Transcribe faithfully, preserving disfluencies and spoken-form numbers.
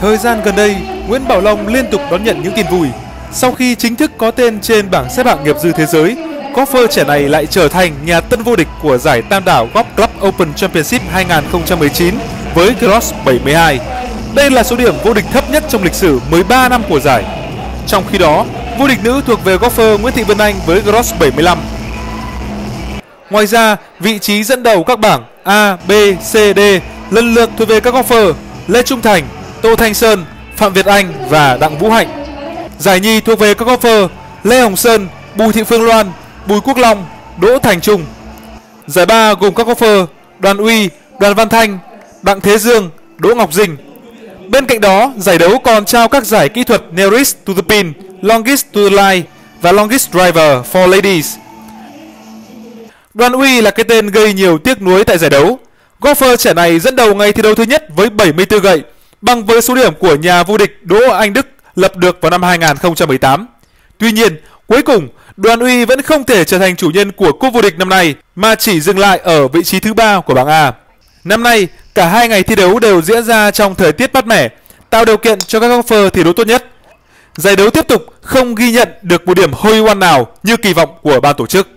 Thời gian gần đây, Nguyễn Bảo Long liên tục đón nhận những tin vui. Sau khi chính thức có tên trên bảng xếp hạng nghiệp dư thế giới, golfer trẻ này lại trở thành nhà tân vô địch của giải Tam đảo Golf Club Open Championship hai không một chín với gross bảy mươi hai. Đây là số điểm vô địch thấp nhất trong lịch sử mười ba năm của giải. Trong khi đó, vô địch nữ thuộc về golfer Nguyễn Thị Vân Anh với gross bảy mươi lăm. Ngoài ra, vị trí dẫn đầu các bảng A, B, C, D lần lượt thuộc về các golfer Lê Trung Thành, Tô Thanh Sơn, Phạm Việt Anh và Đặng Vũ Hạnh. Giải nhì thuộc về các golfer Lê Hồng Sơn, Bùi Thị Phương Loan, Bùi Quốc Long, Đỗ Thành Trung. Giải ba gồm các golfer Đoàn Uy, Đoàn Văn Thanh, Đặng Thế Dương, Đỗ Ngọc Dinh. Bên cạnh đó, giải đấu còn trao các giải kỹ thuật Nearest to the Pin, Longest to the Line và Longest Driver for Ladies. Đoàn Uy là cái tên gây nhiều tiếc nuối tại giải đấu. Golfer trẻ này dẫn đầu ngày thi đấu thứ nhất với bảy mươi tư gậy, bằng với số điểm của nhà vô địch Đỗ Anh Đức lập được vào năm hai không một tám. Tuy nhiên, cuối cùng Đoàn Uy vẫn không thể trở thành chủ nhân của cúp vô địch năm nay mà chỉ dừng lại ở vị trí thứ ba của bảng A. Năm nay, cả hai ngày thi đấu đều diễn ra trong thời tiết mát mẻ, tạo điều kiện cho các golfer thi đấu tốt nhất. Giải đấu tiếp tục không ghi nhận được một điểm hole in one nào như kỳ vọng của ban tổ chức.